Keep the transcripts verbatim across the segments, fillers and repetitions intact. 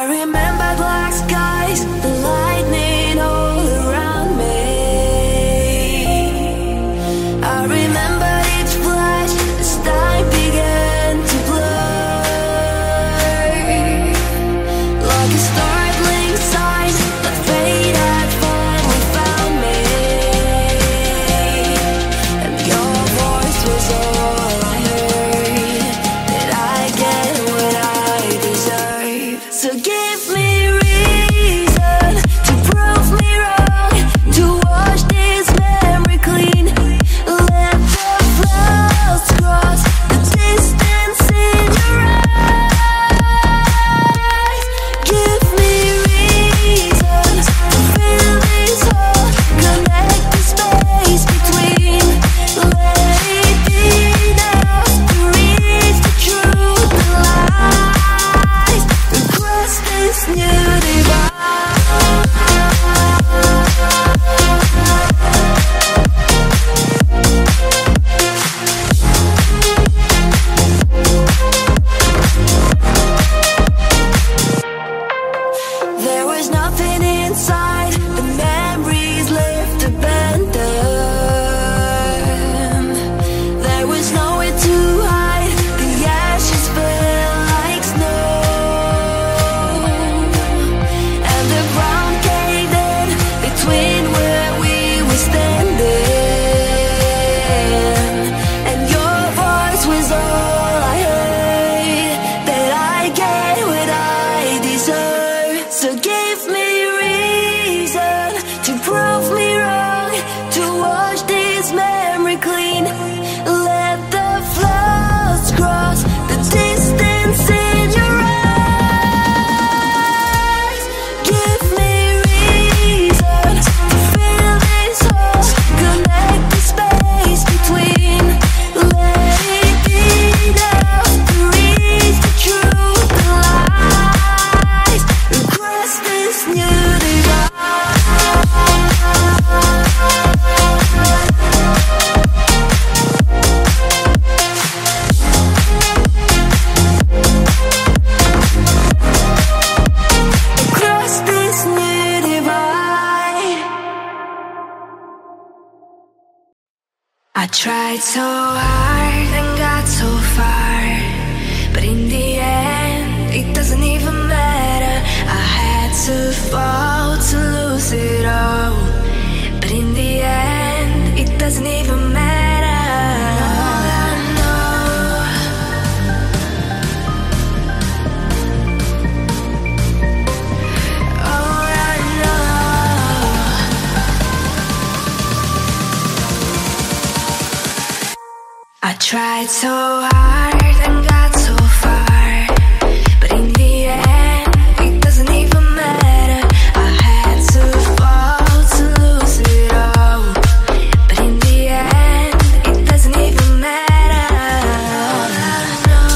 remember black skies, the lightning all around me. I remember each flash as time began to blur, like a startling sign that fate had finally found me. And your voice was all I heard. Did I get what I deserve? So give me reason to prove me wrong, to wash this memory clean. Let the clouds cross the distance in your eyes. Give me reason to fill this hole, connect the space between. Let it be enough to reach the truth and lies across this new divide. There was nothing inside, the memories left abandoned. There was nowhere to hide, the ashes fell like snow, and the ground caved in between where we were standing. And your voice was all I heard. That I get what I deserve. So give me reason to prove me wrong, to wash this memory clean. Let the floods cross the distance in your eyes. Give me reason to fill this hole, connect the space between. Let it be enough to reach the truth and lies across this new divide. Across this new divide. I tried so hard and got so far, but in the end, it doesn't even matter. I had to fall to lose it all, but in the end, it doesn't even matter. All I know, all I know. I tried so hard and got so far, but in the end, it doesn't even matter. I had to fall to lose it all, but in the end, it doesn't even matter. All I know,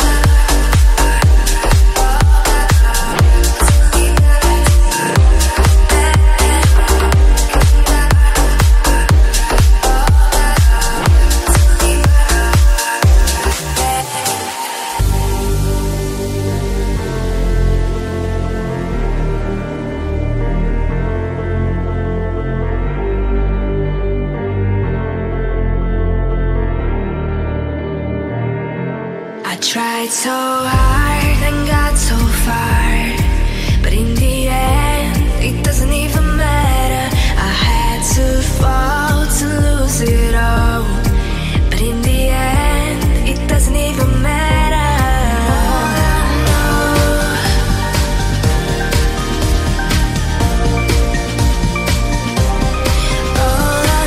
I tried so hard and got so far, but in the end, it doesn't even matter. I had to fall to lose it all, but in the end, it doesn't even matter. All I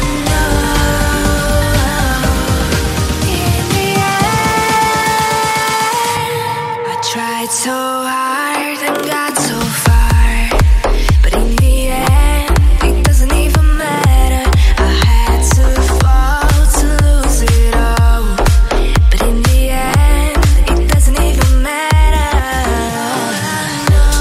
know, in the end, I tried so hard and got so far, but in the end, it doesn't even matter. I had to fall to lose it all, but in the end, it doesn't even matter. All I know,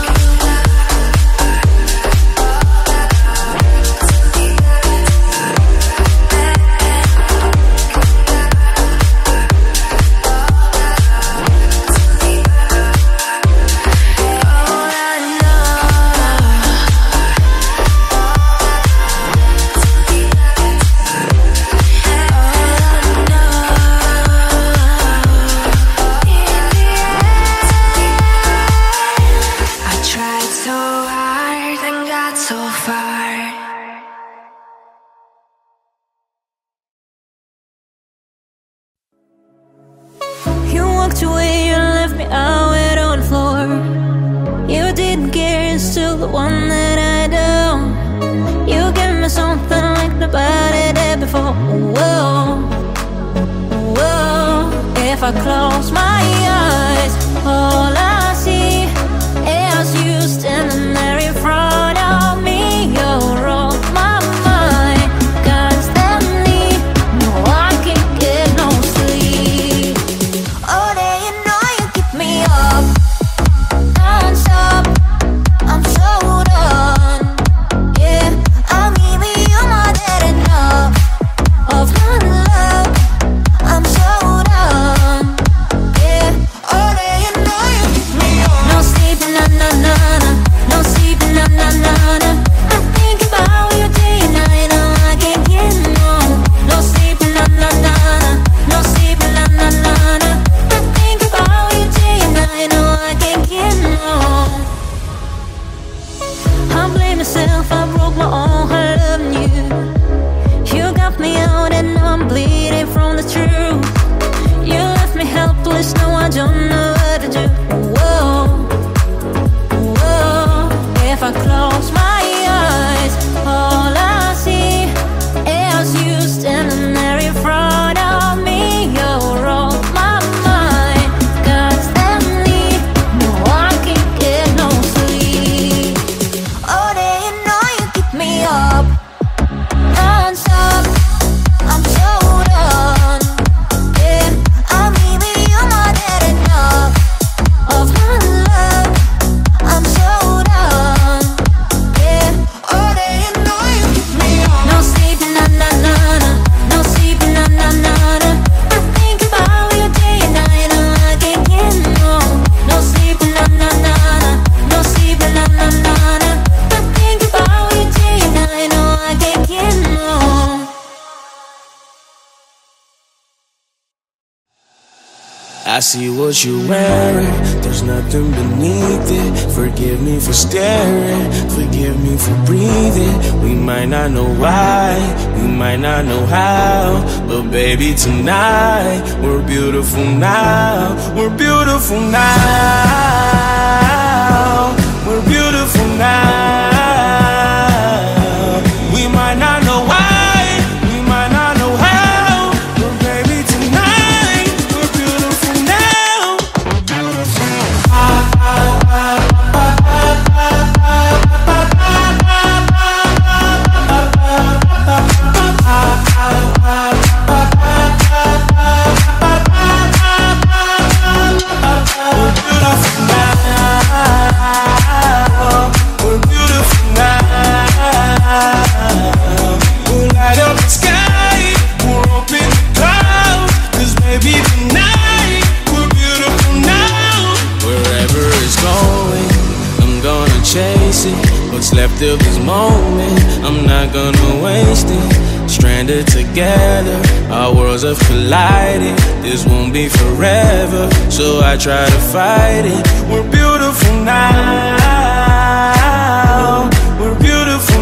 I close my eyes, all I see is you standing there in front of me. You're on my mind constantly. No, I can't get no sleep. All day you know you keep me up non-stop. I'm so done. Yeah, I'm giving you more than enough of my love. I'm so done. Yeah, all day you know you keep me up. No sleeping, na na na na. No sleeping, na na na na. I think about you day and night. No, I can't get no. No sleeping, na na na na. No sleeping, na na na na. I think about you day and night. No, I can't get no. I blame myself, I broke my own heart loving you. You got me out and now I'm bleeding from the truth. You left me helpless, now I don't know what to do. Whoa, whoa. If I close my eyes, all I see is you standing there in front of me. You're on my mind constantly. No, I can't get no sleep. All day you know you keep me up non-stop. I'm so done. Yeah, I'm giving you more than enough of my love. I'm so done. Yeah, all day you know you keep me up. No sleeping, na na na na. No sleeping, na na na na. I think about you day and night. No, I can't get no. No sleeping, na na na na. No sleeping, na na na na. I think about you day and night. No, I can't get no. I see what you're wearing, there's nothing beneath it. Forgive me for staring, forgive me for breathing. We might not know why, we might not know how, but baby tonight, we're beautiful now. We're beautiful now. We're beautiful now. We might not know why, we might not know how, but baby tonight, we're beautiful now. We're beautiful now. We'll light up the sky, we'll open the clouds, 'cause baby tonight, we're beautiful now. Wherever it's going, I'm gonna chase it. What's left of this moment, I'm not gonna waste it. Stranded together, our worlds have collided. This won't be forever, so I try to fight it. We're beautiful now. We're beautiful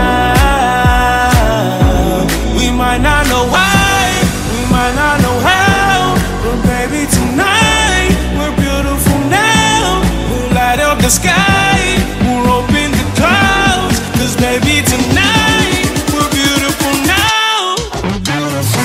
now. We might not know why, we might not know how, but baby tonight, we're beautiful now. We'll light up the sky, we'll open the clouds, 'cause baby tonight, we're beautiful now. We're beautiful.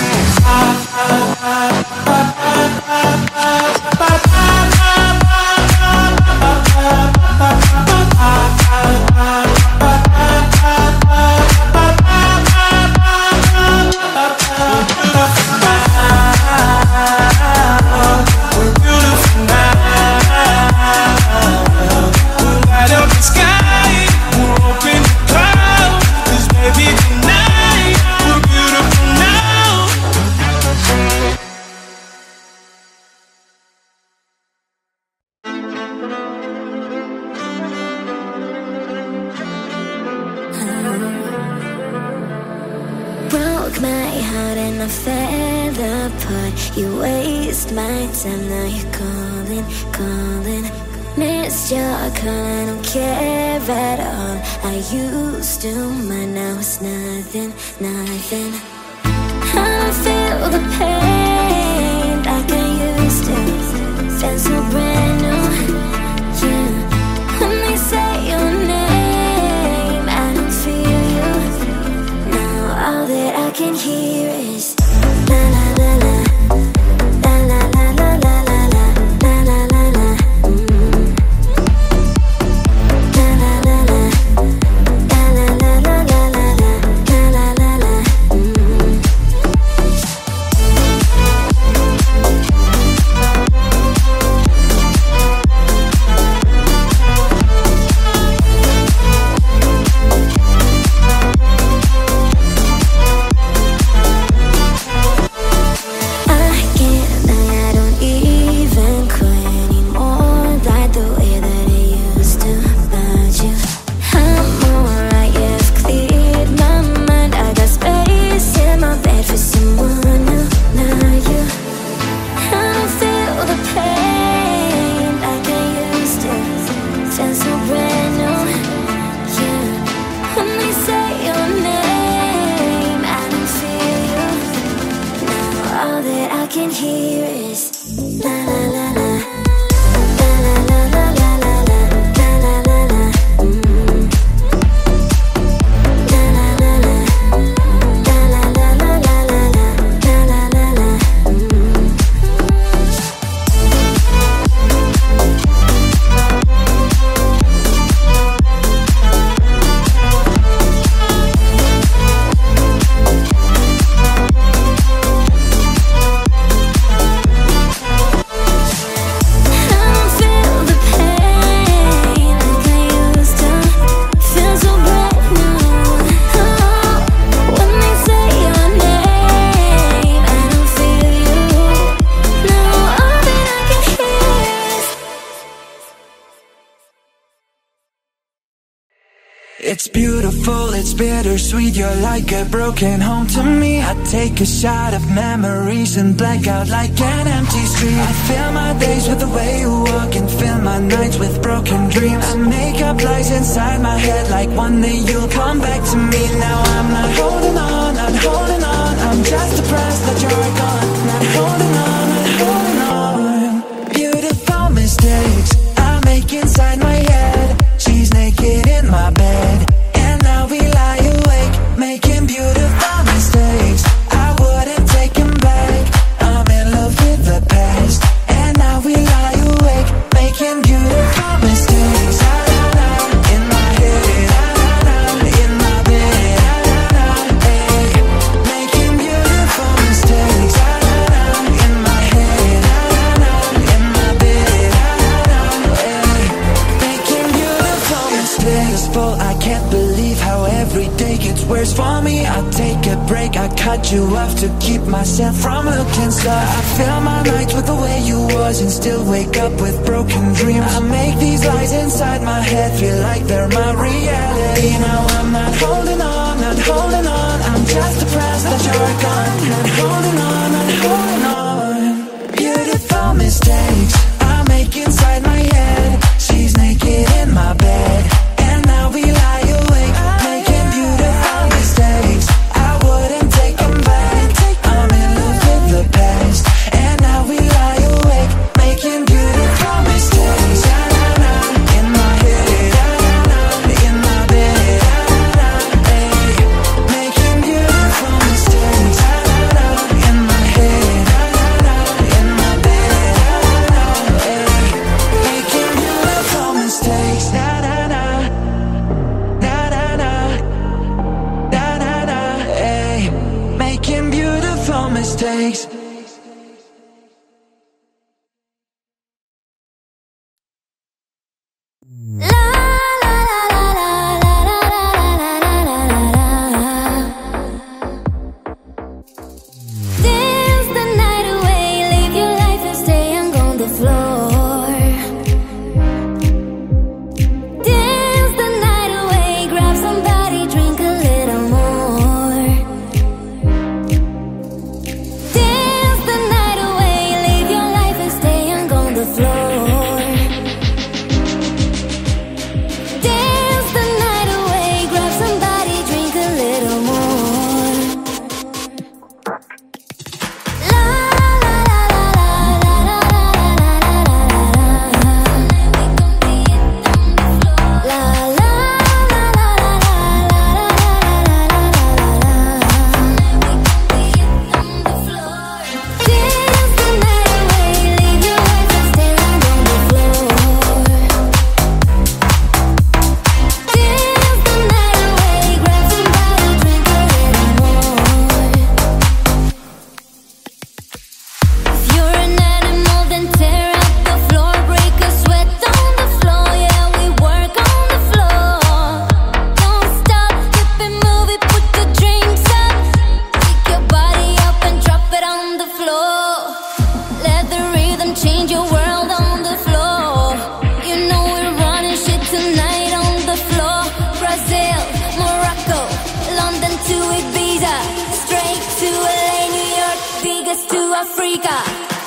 Broke my heart and I fell apart. You waste my time, now you're calling, calling. Missed your call, I don't care at all. I used to mind, now it's nothing, nothing. I don't feel the pain like I used to. Feel so brand new, yeah. When they say your name, I don't feel you. Now all that I can hear is la la la la, la la la la. It's beautiful, it's bittersweet, you're like a broken home to me. I take a shot of memories and black out like an empty street. I fill my days with the way you walk and fill my nights with broken dreams. I make up lies inside my head like one day you'll come back to me. Now I'm not holding on, not holding on, I'm just depressed that you're gone. Not holding on, not holding on. Beautiful mistakes I make inside my head. She's naked in my bed, and now we lie awake, making beautiful mistakes. I wouldn't take them back. I'm in love with the past, and now we lie awake, making beautiful mistakes. Ah, nah, nah, in my head, ah, nah, nah, in my bed, ah, nah, nah, hey, making beautiful mistakes. Ah, nah, nah, in my head, ah, nah, in my bed, ah, nah, hey, making beautiful mistakes. Full, I can't believe how every day gets worse for me. I take a break, I cut you off to keep myself from looking soft. I fill my nights with the way you was and still wake up with broken dreams. I make these lies inside my head feel like they're my reality. Now I'm not holding on, not holding on, I'm just depressed that you're gone. Not holding on, not holding on. Beautiful mistakes I make inside my head. She's naked in my bed, and now we lie awake, making beautiful mistakes. I wouldn't take them back. I'm in love with the past, and now we lie awake, making beautiful mistakes. Ah, nah, nah, in my head, ah, nah, in my bed, ah, nah, hey, making beautiful mistakes. Ah, nah, in my head, ah, nah, in my bed, ah, nah, hey, making beautiful mistakes. Nah, nah, nah. Na na na, na na na, hey, making beautiful mistakes. Dance the night away, live your life and stay on the floor. Dance the night away, grab somebody, drink a little more. Dance the night away, live your life and stay on the floor. Dance the night away, grab somebody, drink a little more. La la la la la la la la la la la la. Change your world on the floor. You know we're running shit tonight on the floor. Brazil, Morocco, London to Ibiza, straight to L A, New York, Vegas to Africa.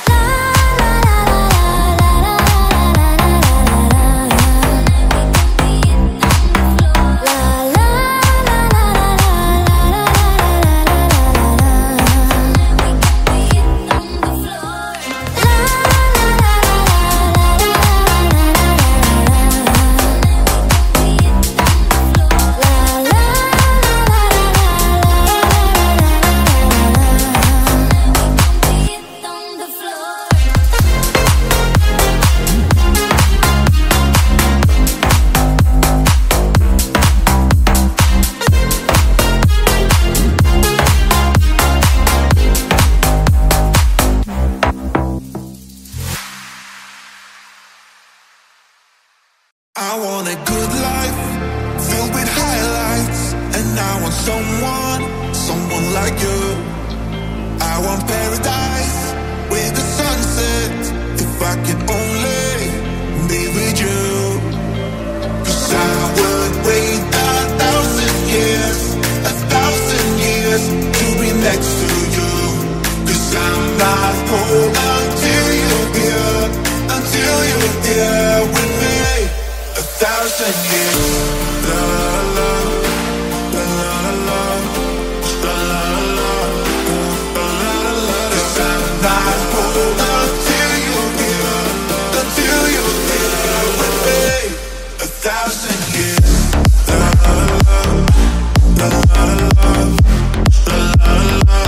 I want a good life, filled with highlights, and I want someone, someone like you. I want paradise with the sunset, if I could only be with you. 'Cause I would wait that thousand years. La la la la la la la la la la la la. Cause I'm not hold until you're here, until you're here with me. A thousand years. La la la la la la la la la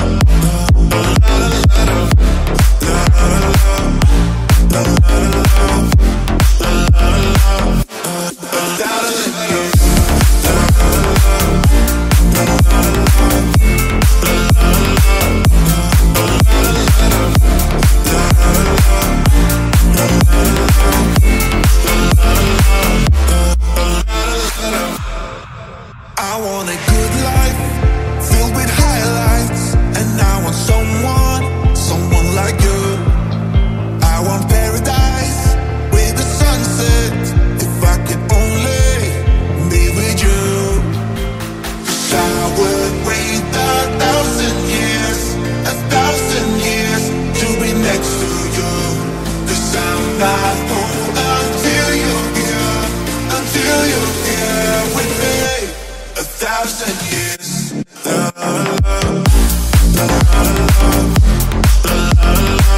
I want a good life filled with highlights, and I want someone, someone like you. I want paradise with the sunset, if I could only be with you. 'Cause I would wait a thousand years, a thousand years to be next to you. 'Cause I'm not home until you're here, until you're here with me. A thousand years. La la la la la la la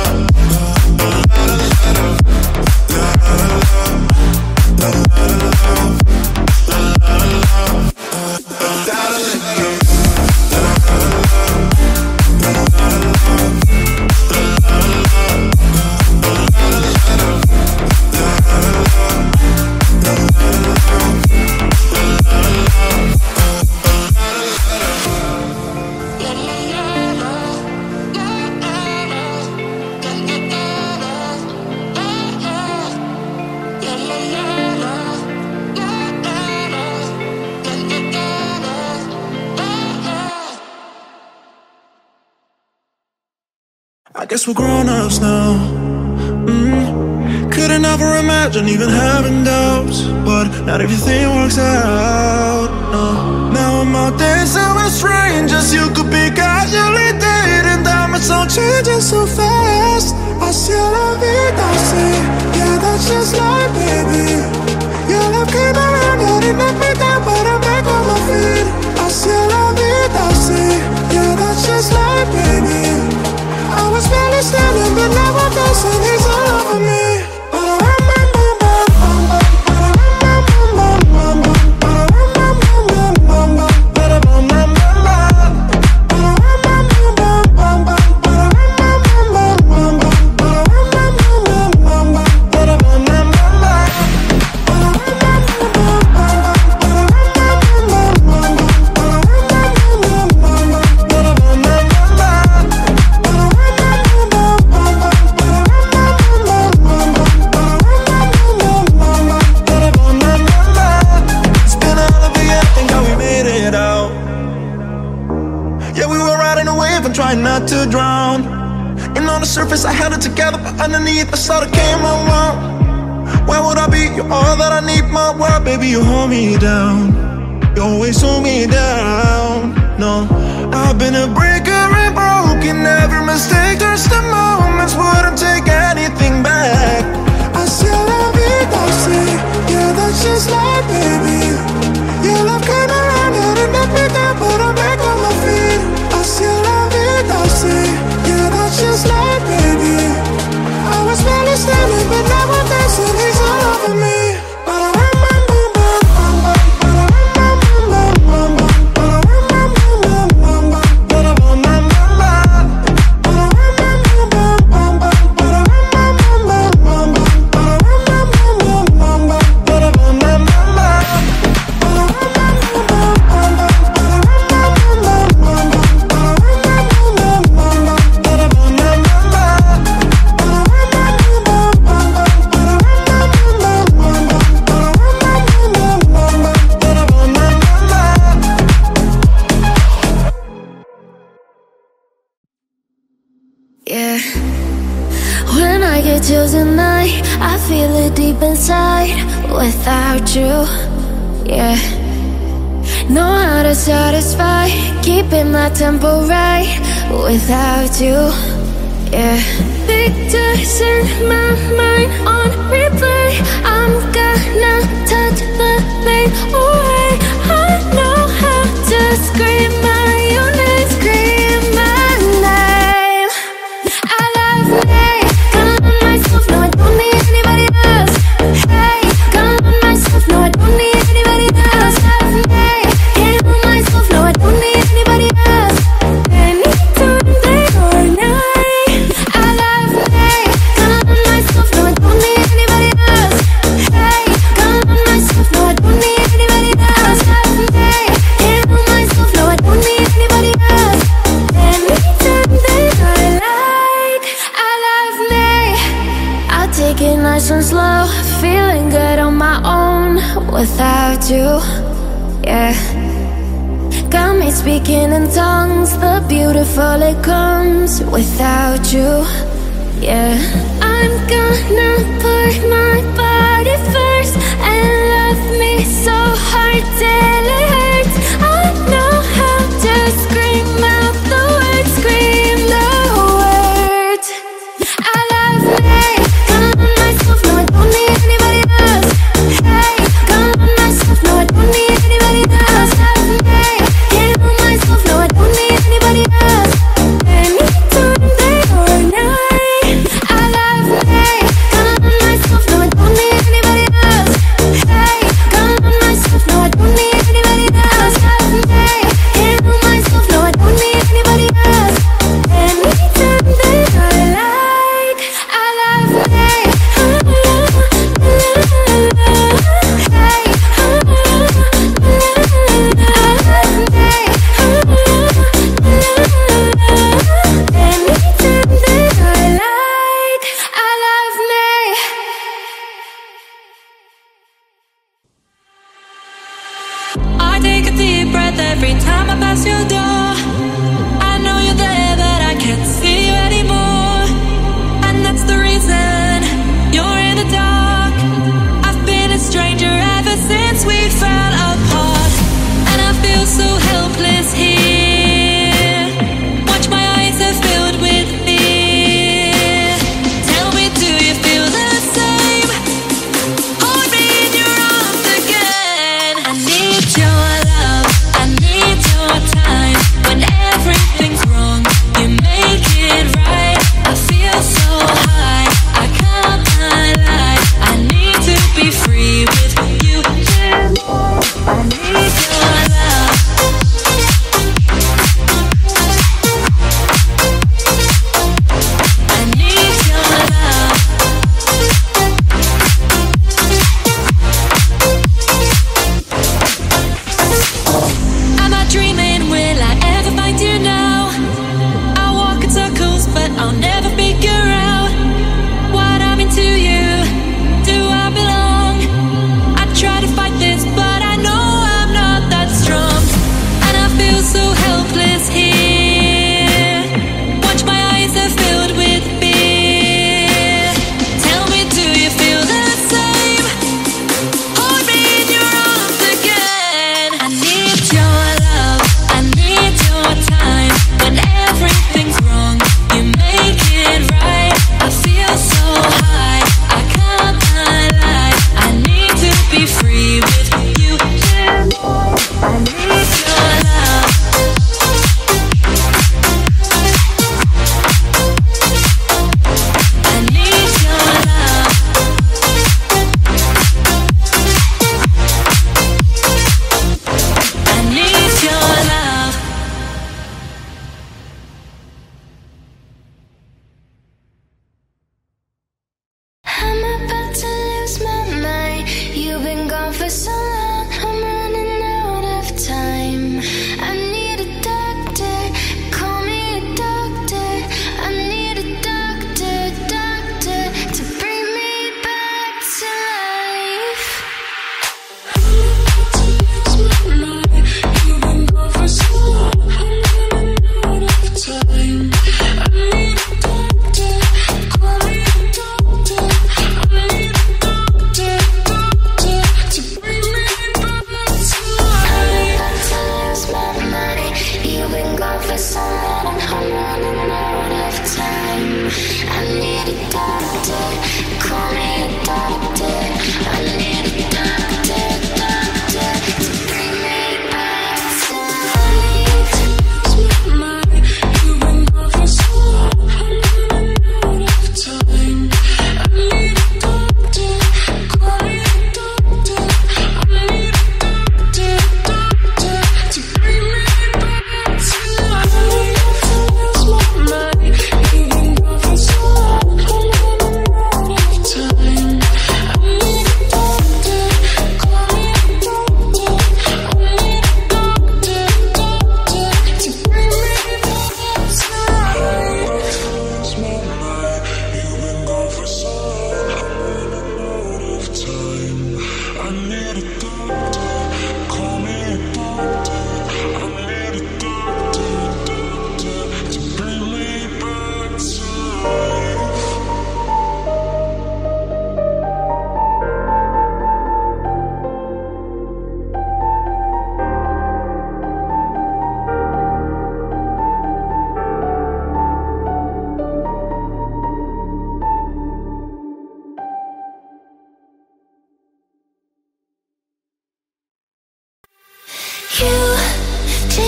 I guess we're grown-ups now. mm. Couldn't ever imagine even having doubts, but not everything works out, no. Now I'm out dancing with strangers you could be casually dating. Diamonds don't changing so fast. I see la vida, see. Yeah, that's just life, baby. Your love came around, yeah, it knocked me down, but I'm back on my feet. I see la vida, see. Yeah, that's just life, baby. I was barely standing, but now I'm dancing. He's all over me. Not to drown. And on the surface I held it together, but underneath I saw it came around. Where would I be? You're all that I need, my world, baby, you hold me down. You always hold me down. No, I've been a breaker and broken. Every mistake turns to moments, wouldn't take anything back. I see la vida, see. Yeah, that's just life, baby. Your love came around, yeah, it knocked me down, but I'm back on my feet. I see la vida, see. Yeah, that's just life, baby. I was barely standing, but now I'm dancing. He's all over me. Chills at night, I feel it deep inside. Without you, yeah. Know how to satisfy, keeping my tempo right. Without you, yeah. Pictures in my mind on replay. I'm gonna touch the without you, yeah. Got me speaking in tongues, the beautiful it comes without you, yeah. I'm gonna put my body first and love me so hard till it hurts. I know how to scream out the words, scream the words. I love me, can't love myself, no I don't need anybody else. Hey, can't love myself, no I don't need anybody else. Love me, can't love myself, no I don't need anybody else. Anytime, day or night. I love me, can't love myself, no I don't need anybody else. Hey, can't love myself, no I don't need anybody else. Love me, can't love myself, no I don't need anybody else. Anytime that I like, I love me. Hey, I love me. Anytime that I like, I love me. I take a deep breath every time I pass your door. I know you're there, but I can't see you anymore. And that's the reason you're in the dark. I've been a stranger ever since we fell apart. And I feel so helpless here. Watch, my eyes are filled with fear. Tell me, do you feel the same? Hold me in your arms again. I need your love, I need your time. When everything's wrong, you make it right. I feel so high, I can't lie. I need to be free with you. I need your love. I need your love. Am I dreaming? Will I ever find you now? I walk in circles, but I'll never figure out what I'm into you. Do I belong?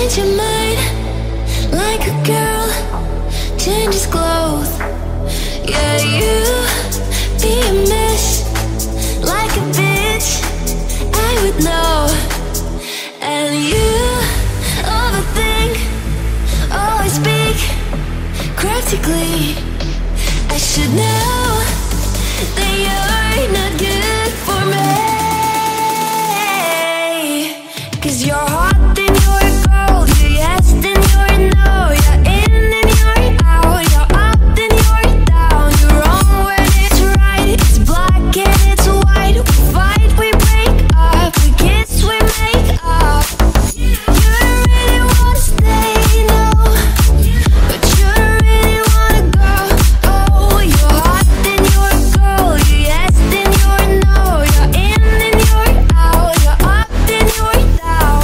change your mind like a girl changes clothes. Yeah, you be a mess like a bitch, I would know. And you overthink, always speak cryptically. I should know that you're not good for me. Cause you're hot, then you're cold. You're yes, then you're no. You're in, then you're out. You're up, then you're down. You're wrong when it's right. It's black and it's white. We fight, we break up. We kiss, we make up. You don't really wanna stay, no, but you don't really wanna go. Oh, you're hot, then you're cold. You're yes, then you're no. You're in, then you're out. You're up, then you're down.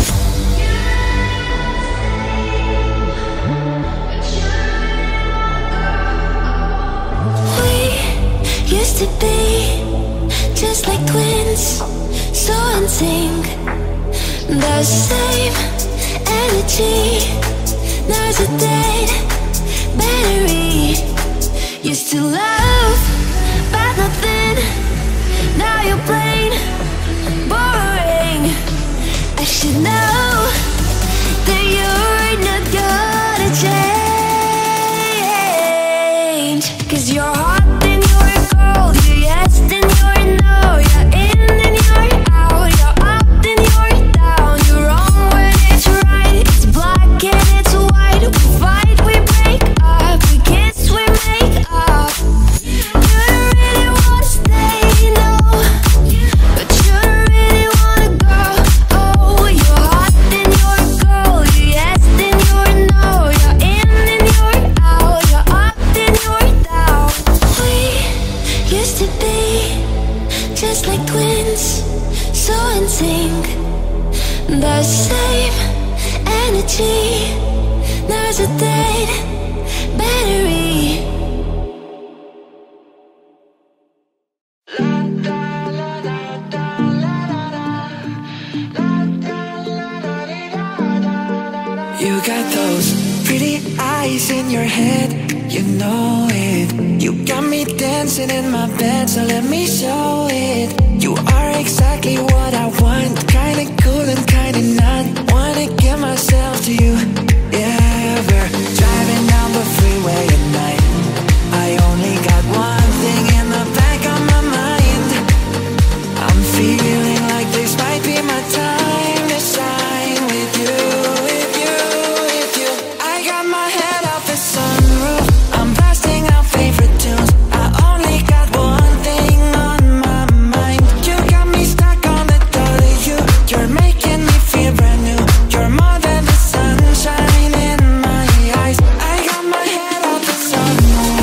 We used to be just like twins, so in sync. The same energy. Now's a dead battery. Used to love, but nothing. Now you're plain boring. I should know that you're not gonna change. Cause you're hot, then you're cold. You're yes, then you're no. You're in, then you're out. You're up, then you're down. You're wrong when it's right. It's black and it's white. We fight, we break up. We kiss, we make up. You don't really wanna stay, no, but you don't really wanna go. Oh, you're hot, then you're cold. You're yes, then you're no. You're in, then you're out. You're up, then you're down. We used to be just like twins, so in sync. The same energy. Now's a dead battery. You got those pretty eyes in your head, you know it. You got me dancing in my bed, so let me show it. You are exactly what I want, kinda cool and kinda not. Wanna give myself to you, yeah. We're driving down the freeway at night. I only got one thing in the back of my mind. I'm feeling like this might be my time to shine with you, with you, with you. I got my head off the sunroof, I'm blasting out favorite tunes. I only got one thing on my mind. You got me stuck on the thought of you. You're making me feel brand new. You're more than the sunshine in my eyes. I got my head off the sunroof.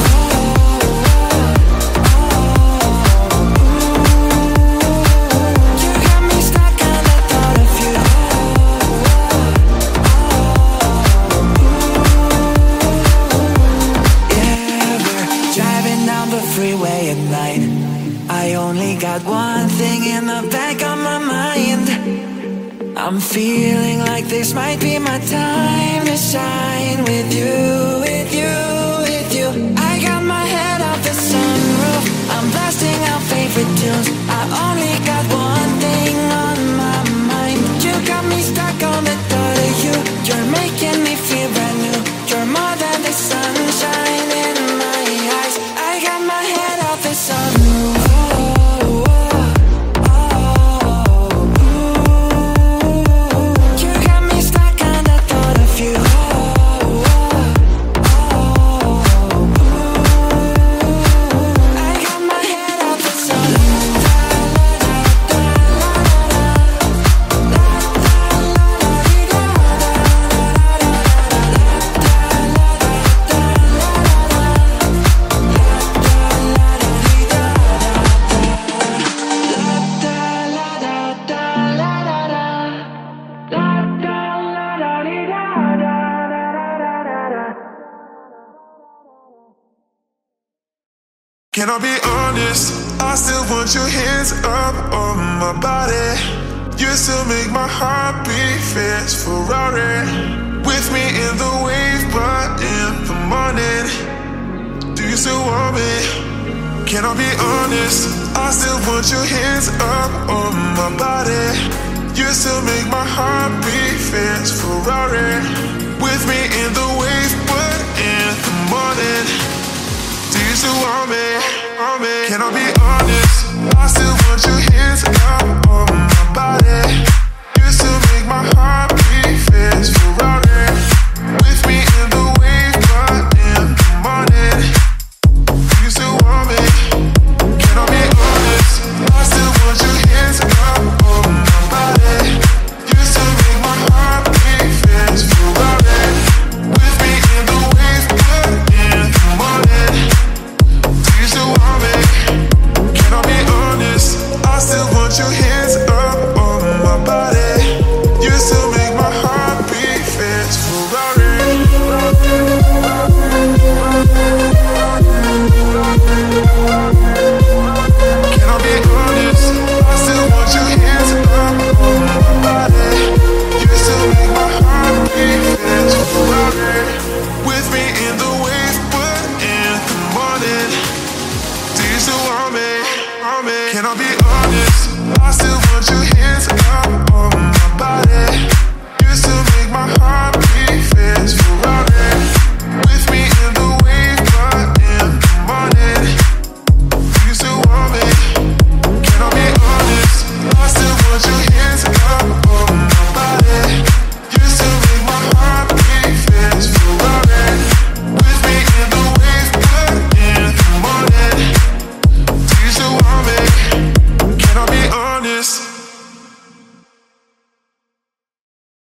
You got me stuck on the thought of you. Yeah, we're driving down the freeway at night. I only got one thing in the back of my mind. I'm feeling like this might be my time to shine with you, with you, with you. I got my head off the sunroof, I'm blasting out favorite tunes. I only got one thing on my mind. You got me stuck on the thought of you. You're making me feel brand new. You're more than the sunshine in my eyes. I got my head off the sunroof. You got me stuck on the thought of you. I got my head off the sunroof. Can I be honest? I still want your hands up on my body. You still make my heart beat fast. Ferrari, with me in the wave, but in the morning. Do you still want me? Can I be honest? I still want your hands up on my body. You still make my heart beat fast. Ferrari, with me in the wave, but in the morning. Do you still want me? Want me? Can I be honest? I still want your hands up on my body. You still make my heart beat fast. Ferrari, with me in the wave, but in the morning. Do you still want me? Can I be honest? I still want your hands up on my body. You still make my heart beat fast. Ferrari, with me in the wave, but in the morning. Do you still want me? Can I be honest? I still want your hands up on my body.